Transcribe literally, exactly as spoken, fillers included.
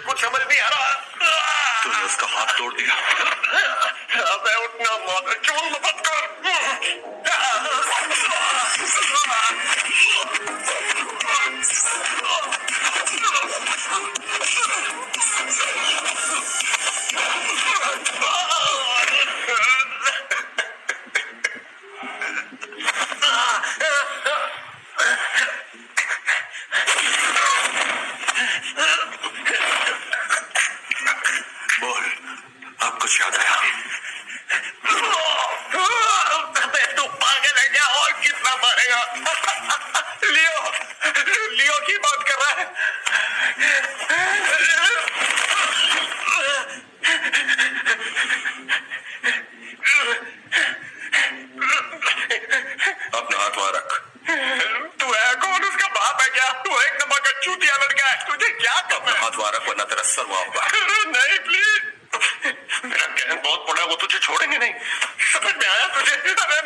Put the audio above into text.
कुछ समझ नहीं आ रहा। तूने उसका हाथ तोड़ दिया। मैं उठना माता क्यों मत कर। बोल, अब कुछ याद आया? तू पागल है क्या? और कितना मारेगा? लियो, लियो की बात कर रहा है। अपना हाथ वहां रख। तू है कौन? उसका बाप है क्या? तू एक नंबर का चूतिया लड़का है। तुझे क्या करना है? हाथ वहां रख वरना तेरा सर वहां होगा। नहीं प्लीज, मेरा कहना बहुत बड़ा, वो तुझे छोड़ेंगे नहीं। समझ में आया तुझे? अरे